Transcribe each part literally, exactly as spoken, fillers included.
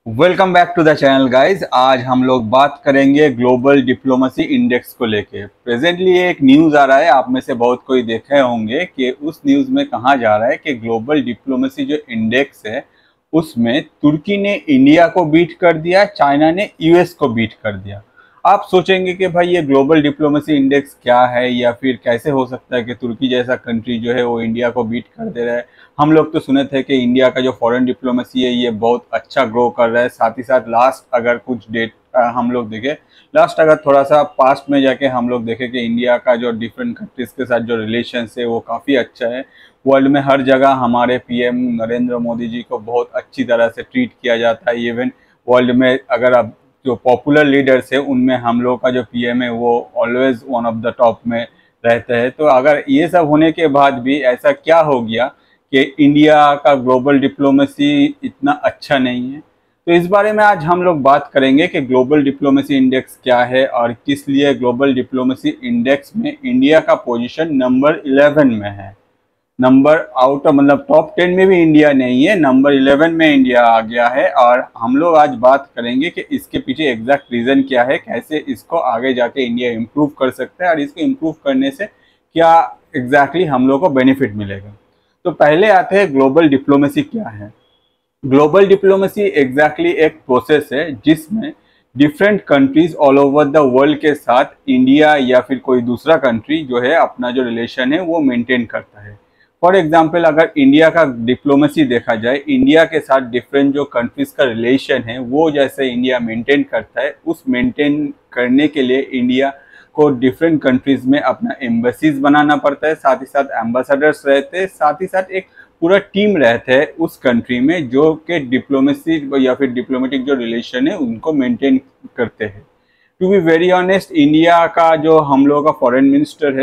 Welcome back to the channel guys. आज हम लोग बात करेंगे ग्लोबल डिप्लोमेसी इंडेक्स को लेके। प्रेजेंटली एक न्यूज़ आ रहा है, आप में से बहुत कोई देखे होंगे कि उस न्यूज़ में कहा जा रहा है कि ग्लोबल डिप्लोमेसी जो इंडेक्स है उसमें तुर्की ने इंडिया को बीट कर दिया, चाइना ने यूएस को बीट कर दिया। आप सोचेंगे कि भाई ये ग्लोबल डिप्लोमेसी इंडेक्स क्या है, या फिर कैसे हो सकता है कि तुर्की जैसा कंट्री जो है वो इंडिया को बीट कर दे रहा है। हम लोग तो सुने थे कि इंडिया का जो फॉरेन डिप्लोमेसी है ये बहुत अच्छा ग्रो कर रहा है। साथ ही साथ लास्ट अगर कुछ डेट हम लोग देखें, लास्ट अगर थोड़ा सा पास्ट में जाके हम लोग देखें कि इंडिया का जो डिफरेंट कंट्रीज के साथ जो रिलेशन है वो काफ़ी अच्छा है। वर्ल्ड में हर जगह हमारे पीएम नरेंद्र मोदी जी को बहुत अच्छी तरह से ट्रीट किया जाता है। इवन वर्ल्ड में अगर आप जो पॉपुलर लीडर्स है उनमें हम लोग का जो पीएम है वो always one of the top में रहते हैं। तो अगर ये सब होने के बाद भी ऐसा क्या हो गया कि इंडिया का ग्लोबल डिप्लोमेसी इतना अच्छा नहीं है, तो इस बारे में आज हम लोग बात करेंगे कि ग्लोबल डिप्लोमेसी इंडेक्स क्या है और किस लिए ग्लोबल डिप्लोमेसी इंडेक्स में इंडिया का पोजीशन नंबर इलेवन में है। नंबर आउट ऑफ मतलब टॉप टेन में भी इंडिया नहीं है, नंबर इलेवन में इंडिया आ गया है। और हम लोग आज बात करेंगे कि इसके पीछे एग्जैक्ट रीज़न क्या है, कैसे इसको आगे जाके इंडिया इम्प्रूव कर सकता है और इसको इम्प्रूव करने से क्या एग्जैक्टली हम लोग को बेनिफिट मिलेगा। तो पहले आते हैं ग्लोबल डिप्लोमेसी क्या है। ग्लोबल डिप्लोमेसी एग्जैक्टली एक प्रोसेस है जिसमें different countries all over the world के साथ इंडिया या फिर कोई दूसरा कंट्री जो है अपना जो रिलेशन है वो मेंटेन करता है। फॉर एग्जाम्पल अगर इंडिया का डिप्लोमेसी देखा जाए, इंडिया के साथ डिफरेंट जो कंट्रीज का रिलेशन है वो जैसे इंडिया मेंटेन करता है, उस मेंटेन करने के लिए इंडिया को डिफरेंट कंट्रीज में अपना एम्बेसीज बनाना पड़ता है। साथ ही साथ एम्बेसडर्स रहते हैं, साथ ही साथ एक पूरा टीम रहता है उस कंट्री में जो कि डिप्लोमेसी या फिर डिप्लोमेटिक जो रिलेशन है उनको मेंटेन करते हैं। To be very honest, India का जो हम लोग का फॉरेन मिनिस्टर है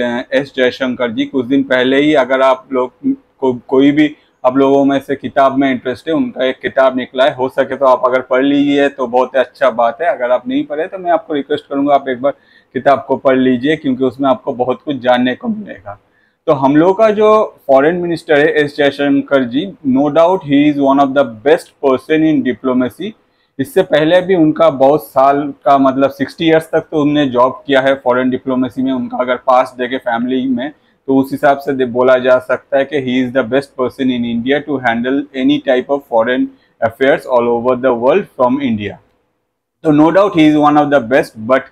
एस जयशंकर जी, कुछ दिन पहले ही अगर आप लोग को कोई भी आप लोगों में से किताब में इंटरेस्ट है, उनका एक किताब निकला है, हो सके तो आप अगर पढ़ लीजिए तो बहुत अच्छा बात है। अगर आप नहीं पढ़े तो मैं आपको रिक्वेस्ट करूंगा आप एक बार किताब को पढ़ लीजिए, क्योंकि उसमें आपको बहुत कुछ जानने को मिलेगा। तो हम लोग का जो फॉरेन मिनिस्टर है S Jaishankar ji, no doubt he is one of the best person in diplomacy. इससे पहले भी उनका बहुत साल का मतलब सिक्सटी ईयर्स तक तो उन्होंने जॉब किया है फॉरेन डिप्लोमेसी में। उनका अगर पास देखे फैमिली में तो उस हिसाब से बोला जा सकता है कि he is the best person in India to handle any type of foreign affairs all over the world from India. तो no doubt he is one of the best. But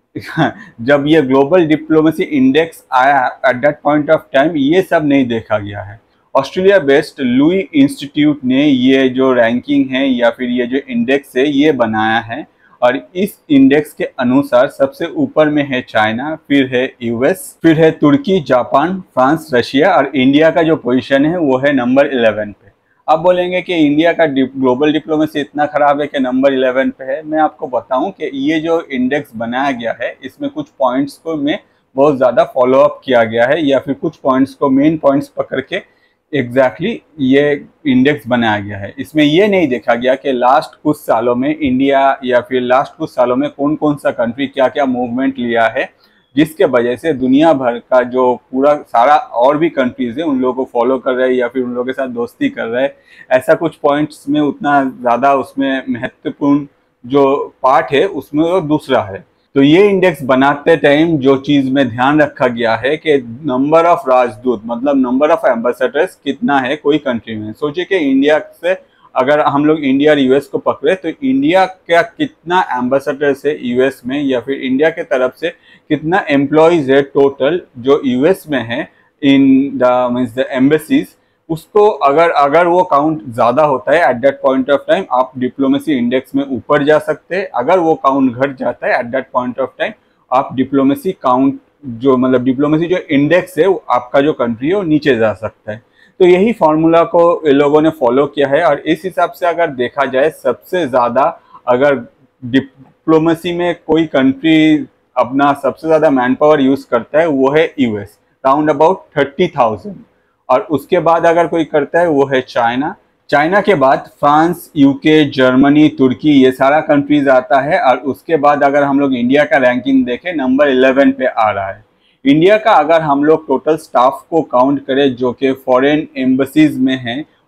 जब ये ग्लोबल डिप्लोमेसी इंडेक्स आया at that point of time ये सब नहीं देखा गया है। ऑस्ट्रेलिया बेस्ड लुई इंस्टीट्यूट ने ये जो रैंकिंग है या फिर ये जो इंडेक्स है ये बनाया है, और इस इंडेक्स के अनुसार सबसे ऊपर में है चाइना, फिर है यूएस, फिर है तुर्की, जापान, फ्रांस, रशिया, और इंडिया का जो पोजीशन है वो है नंबर इलेवन पे। आप बोलेंगे कि इंडिया का ग्लोबल डिप्लोमेसी इतना खराब है कि नंबर इलेवन पे है। मैं आपको बताऊं कि ये जो इंडेक्स बनाया गया है इसमें कुछ पॉइंट्स को में बहुत ज़्यादा फॉलो अप किया गया है, या फिर कुछ पॉइंट्स को मेन पॉइंट्स पकड़ के एग्जैक्टली exactly ये इंडेक्स बनाया गया है। इसमें ये नहीं देखा गया कि लास्ट कुछ सालों में इंडिया या फिर लास्ट कुछ सालों में कौन कौन सा कंट्री क्या क्या मूवमेंट लिया है जिसके वजह से दुनिया भर का जो पूरा सारा और भी कंट्रीज है उन लोगों को फॉलो कर रहे हैं या फिर उन लोगों के साथ दोस्ती कर रहे हैं। ऐसा कुछ पॉइंट्स में उतना ज़्यादा उसमें महत्वपूर्ण जो पार्ट है उसमें वो दूसरा है। तो ये इंडेक्स बनाते टाइम जो चीज़ में ध्यान रखा गया है कि नंबर ऑफ राजदूत मतलब नंबर ऑफ एम्बेसडर्स कितना है कोई कंट्री में। सोचिए कि इंडिया से अगर हम लोग इंडिया और यूएस को पकड़े तो इंडिया का कितना एम्बेसडर्स है यूएस में, या फिर इंडिया के तरफ से कितना एम्प्लॉयज़ है टोटल जो यूएस में है in the means the embassies, उसको अगर अगर वो काउंट ज़्यादा होता है at that point of time आप डिप्लोमेसी इंडेक्स में ऊपर जा सकते हैं। अगर वो काउंट घट जाता है at that point of time आप डिप्लोमेसी काउंट जो मतलब डिप्लोमेसी जो इंडेक्स है आपका जो कंट्री है वो नीचे जा सकता है। तो यही फार्मूला को इन लोगों ने फॉलो किया है, और इस हिसाब से अगर देखा जाए सबसे ज़्यादा अगर डिप्लोमेसी में कोई कंट्री अपना सबसे ज़्यादा मैन पावर यूज़ करता है वो है US, round about thirty thousand. और उसके बाद अगर कोई करता है वो है चाइना। चाइना के बाद फ्रांस, यूके, जर्मनी, तुर्की, ये सारा कंट्रीज आता है। और उसके बाद अगर हम लोग इंडिया का रैंकिंग देखें नंबर इलेवन पे आ रहा है। इंडिया का अगर हम लोग टोटल स्टाफ को काउंट करें जो कि फॉरेन एम्बेसीज में हैं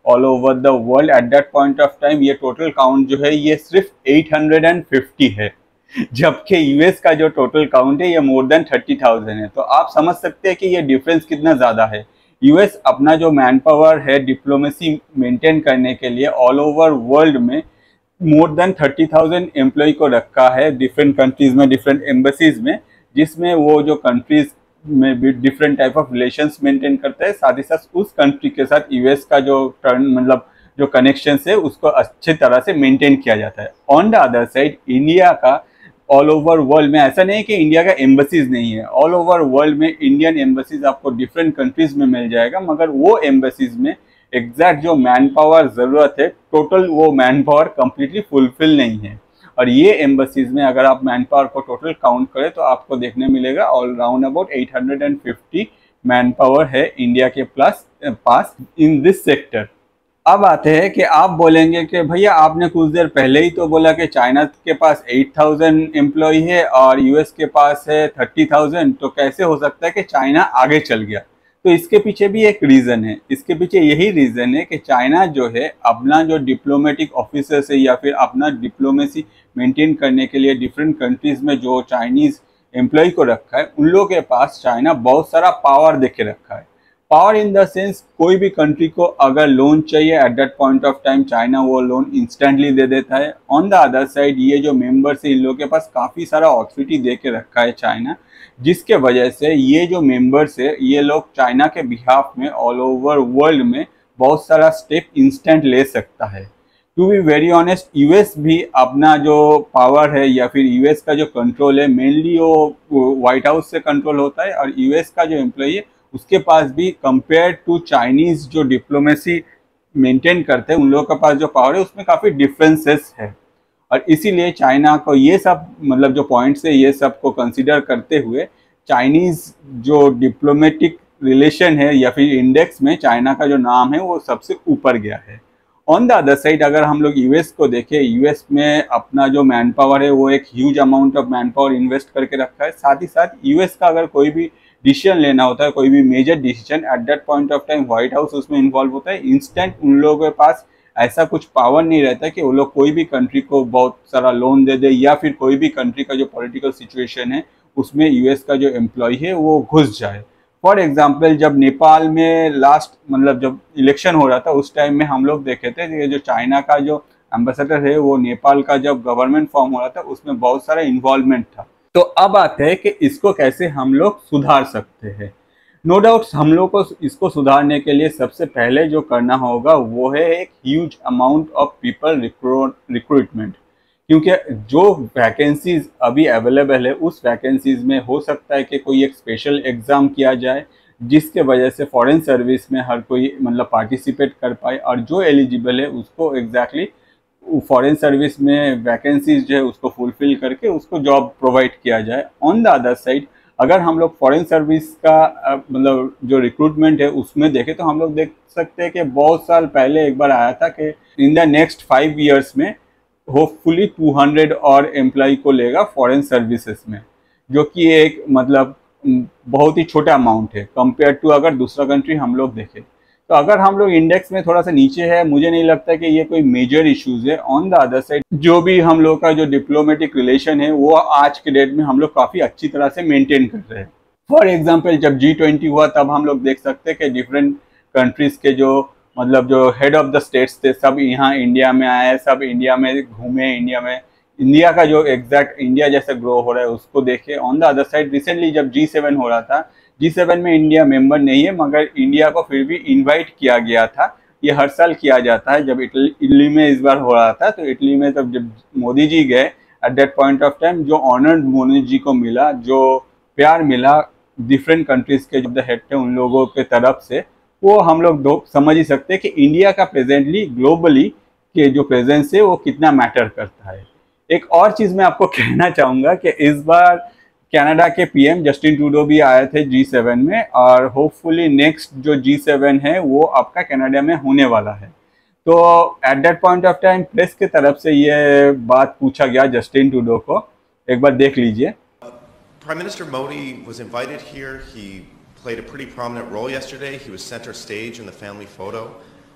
all over the world at that point of time ये टोटल काउंट जो है ये सिर्फ आठ सौ पचास है, जबकि यूएस का जो टोटल काउंट है ये मोर देन तीस हज़ार है। तो आप समझ सकते हैं कि ये डिफरेंस कितना ज़्यादा है। यूएस अपना जो मैन पावर है डिप्लोमेसी मेंटेन करने के लिए ऑल ओवर वर्ल्ड में more than thirty thousand employ को रखा है डिफरेंट कंट्रीज में, डिफरेंट एम्बेसीज में, जिसमें वो जो कंट्रीज में भी different type of relations maintain करता है, साथ ही साथ उस कंट्री के साथ यूएस का जो टर्न मतलब जो कनेक्शन है उसको अच्छे तरह से मेंटेन किया जाता है। On the other side India का ऑल ओवर वर्ल्ड में ऐसा नहीं है कि इंडिया का एम्बेसीज नहीं है, ऑल ओवर वर्ल्ड में इंडियन एम्बेसीज आपको डिफरेंट कंट्रीज में मिल जाएगा, मगर वो एम्बेसीज में एग्जैक्ट जो मैन पावर ज़रूरत है टोटल वो मैन पावर कम्प्लीटली फुलफिल नहीं है। और ये एम्बेसीज में अगर आप मैन पावर को टोटल काउंट करें तो आपको देखने मिलेगा ऑल राउंड अबाउट आठ सौ पचास मैन पावर है इंडिया के प्लस पास इन दिस सेक्टर। अब आते हैं कि आप बोलेंगे कि भैया आपने कुछ देर पहले ही तो बोला कि चाइना के पास आठ हज़ार एम्प्लॉय है और यूएस के पास है तीस हज़ार, तो कैसे हो सकता है कि चाइना आगे चल गया? तो इसके पीछे भी एक रीज़न है। इसके पीछे यही रीज़न है कि चाइना जो है अपना जो डिप्लोमेटिक ऑफिसर्स है या फिर अपना डिप्लोमेसी मेंटेन करने के लिए डिफरेंट कंट्रीज़ में जो चाइनीज़ एम्प्लॉय को रखा है, उन लोगों के पास चाइना बहुत सारा पावर दे के रखा है। पावर इन द सेंस कोई भी कंट्री को अगर लोन चाहिए at that point of time China वो लोन इंस्टेंटली दे देता है। ऑन द अदर साइड ये जो मेंबर्स है इन लोगों के पास काफ़ी सारा अथॉरिटी दे के रखा है चाइना, जिसके वजह से ये जो मेंबर्स है ये लोग चाइना के बिहाफ में ऑल ओवर वर्ल्ड में बहुत सारा स्टेप इंस्टेंट ले सकता है। To be very honest, US भी अपना जो पावर है या फिर यूएस का जो कंट्रोल है मेनली वो व्हाइट हाउस से कंट्रोल होता है, और यूएस का जो एम्प्लॉय है उसके पास भी कंपेयर टू चाइनीज़ जो डिप्लोमेसी मेंटेन करते हैं उन लोगों के पास जो पावर है उसमें काफ़ी डिफरेंसेस है। और इसीलिए चाइना को ये सब मतलब जो पॉइंट्स है ये सब को कंसिडर करते हुए चाइनीज़ जो डिप्लोमेटिक रिलेशन है या फिर इंडेक्स में चाइना का जो नाम है वो सबसे ऊपर गया है। ऑन द अदर साइड अगर हम लोग यूएस को देखें, यूएस में अपना जो मैन पावर है वो एक huge amount of man power invest करके रखा है। साथ ही साथ यूएस का अगर कोई भी डिसीजन लेना होता है, कोई भी major decision at that point of time White House उसमें इन्वॉल्व होता है। इंस्टेंट उन लोगों के पास ऐसा कुछ पावर नहीं रहता कि वो लोग कोई भी कंट्री को बहुत सारा लोन दे दे या फिर कोई भी कंट्री का जो पॉलिटिकल सिचुएशन है उसमें यूएस का जो एम्प्लॉय है वो घुस जाए। फॉर एग्जाम्पल जब नेपाल में लास्ट मतलब जब इलेक्शन हो रहा था उस टाइम में हम लोग देखे थे कि जो चाइना का जो एम्बेसडर है वो नेपाल का जब गवर्नमेंट फॉर्म हो रहा था उसमें बहुत सारा इन्वॉल्वमेंट था। तो अब आते हैं कि इसको कैसे हम लोग सुधार सकते हैं। नो डाउट हम लोग को इसको सुधारने के लिए सबसे पहले जो करना होगा वो है एक huge amount of people recruitment, क्योंकि जो वैकेंसीज अभी अवेलेबल है उस वैकेंसीज में हो सकता है कि कोई एक स्पेशल एग्ज़ाम किया जाए जिसके वजह से फॉरेन सर्विस में हर कोई मतलब पार्टिसिपेट कर पाए, और जो एलिजिबल है उसको एग्जैक्टली फॉरेन सर्विस में वैकेंसीज जो है उसको फुलफिल करके उसको जॉब प्रोवाइड किया जाए। ऑन द अदर साइड अगर हम लोग फॉरेन सर्विस का मतलब जो रिक्रूटमेंट है उसमें देखें तो हम लोग देख सकते हैं कि बहुत साल पहले एक बार आया था कि in the next five years में होपफुली टू हंड्रेड और एम्प्लॉय को लेगा फॉरेन सर्विसेज में, जो कि एक मतलब बहुत ही छोटा अमाउंट है कंपेयर टू अगर दूसरा कंट्री हम लोग देखें। तो अगर हम लोग इंडेक्स में थोड़ा सा नीचे है, मुझे नहीं लगता कि ये कोई मेजर इश्यूज है। ऑन द अदर साइड जो भी हम लोग का जो डिप्लोमेटिक रिलेशन है वो आज के डेट में हम लोग काफ़ी अच्छी तरह से मेंटेन कर रहे हैं। फॉर एग्जांपल जब जी ट्वेंटी हुआ तब हम लोग देख सकते हैं कि डिफरेंट कंट्रीज़ के जो मतलब जो हेड ऑफ द स्टेट्स थे सब यहाँ इंडिया में आए, सब इंडिया में घूमे, इंडिया में इंडिया का जो एग्जैक्ट इंडिया जैसे ग्रो हो रहा है उसको देखे। On the other side recently जब जी सेवन हो रहा था, जी सेवन में इंडिया मेंबर नहीं है मगर इंडिया को फिर भी इनवाइट किया गया था। ये हर साल किया जाता है। जब इटली इटली में इस बार हो रहा था तो इटली में तब जब मोदी जी गए at that point of time जो ऑनर्ड मोदी जी को मिला, जो प्यार मिला डिफरेंट कंट्रीज के जो द हेड थे उन लोगों के तरफ से, वो हम लोग दो समझ ही सकते हैं कि इंडिया का प्रेजेंटली ग्लोबली के जो प्रेजेंस है वो कितना मैटर करता है। एक और चीज़ मैं आपको कहना चाहूँगा कि इस बार कनाडा के पीएम जस्टिन ट्रूडो भी आए थे जी सेवन में, और होपफुली नेक्स्ट जो जी सेवन है वो आपका कनाडा में होने वाला है। तो at that point of time press की तरफ से ये बात पूछा गया जस्टिन ट्रूडो को, एक बार देख लीजिए। Prime Minister Modi was invited here. He played a pretty prominent role yesterday. He was center stage in the family photo.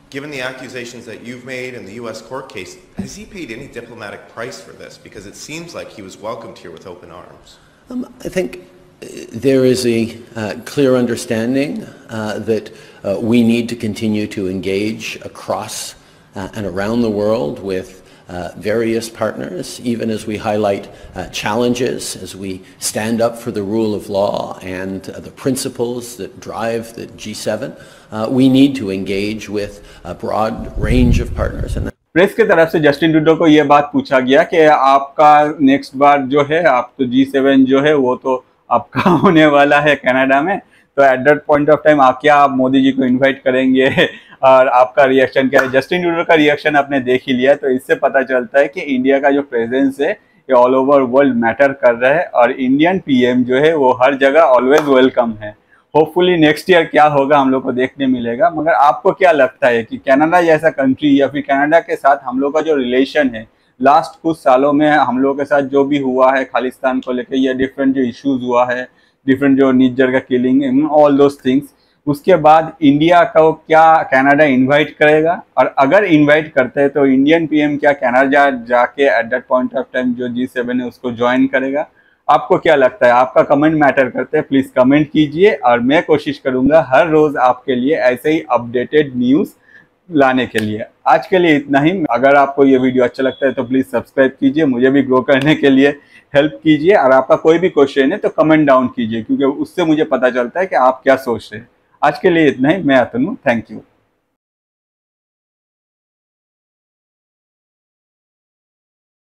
Given the accusations that you've made in the U S court case, has he paid any diplomatic price for this? Because it seems like he was welcomed here with open arms. Um, I think there is a uh, clear understanding uh, that uh, we need to continue to engage across uh, and around the world with uh, various partners, even as we highlight uh, challenges, as we stand up for the rule of law and uh, the principles that drive the G seven. Uh, we need to engage with a broad range of partners. And press के तरफ से Justin Trudeau को ये बात पूछा गया कि आपका नेक्स्ट बार जो है, आप तो जी सेवन जो है वो तो आपका होने वाला है कनाडा में, तो at that point of time आप क्या आप मोदी जी को इनवाइट करेंगे और आपका रिएक्शन क्या है? जस्टिन ट्रूडो का रिएक्शन आपने देख ही लिया, तो इससे पता चलता है कि इंडिया का जो प्रेजेंस है ये ऑल ओवर वर्ल्ड मैटर कर रहा है और इंडियन पीएम जो है वो हर जगह ऑलवेज वेलकम है। होपफुली नेक्स्ट ईयर क्या होगा हम लोग को देखने मिलेगा। मगर आपको क्या लगता है कि कनाडा जैसा कंट्री या फिर कनाडा के साथ हम लोग का जो रिलेशन है लास्ट कुछ सालों में हम लोग के साथ जो भी हुआ है खालिस्तान को लेकर या डिफरेंट जो इश्यूज हुआ है, डिफरेंट जो निज्जर का किलिंग, ऑल दोज थिंग्स, उसके बाद इंडिया को क्या कनाडा इनवाइट करेगा? और अगर इनवाइट करते हैं तो इंडियन पीएम क्या कनाडा जाके at that point of time जो जी सेवन है उसको ज्वाइन करेगा? आपको क्या लगता है? आपका कमेंट मैटर करते हैं, प्लीज कमेंट कीजिए और मैं कोशिश करूंगा हर रोज आपके लिए ऐसे ही अपडेटेड न्यूज लाने के लिए। आज के लिए इतना ही। अगर आपको ये वीडियो अच्छा लगता है तो प्लीज सब्सक्राइब कीजिए, मुझे भी ग्रो करने के लिए हेल्प कीजिए और आपका कोई भी क्वेश्चन है तो कमेंट डाउन कीजिए क्योंकि उससे मुझे पता चलता है कि आप क्या सोच रहे हैं। आज के लिए इतना ही। मैं अतनु, थैंक यू।